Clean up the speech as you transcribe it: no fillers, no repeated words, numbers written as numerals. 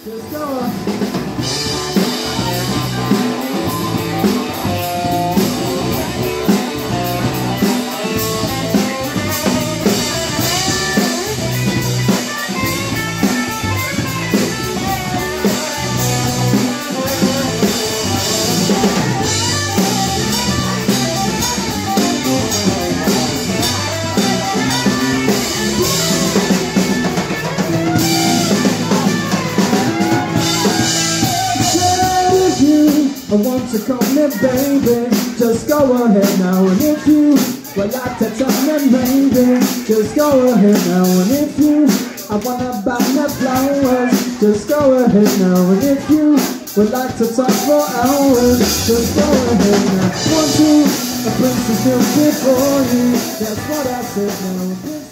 Just go. I want to call me baby, just go ahead now. And if you would like to tell me maybe, just go ahead now. And if you, I wanna buy me flowers, just go ahead now. And if you would like to talk for hours, just go ahead now. Want to, a princess built before you, that's what I said now.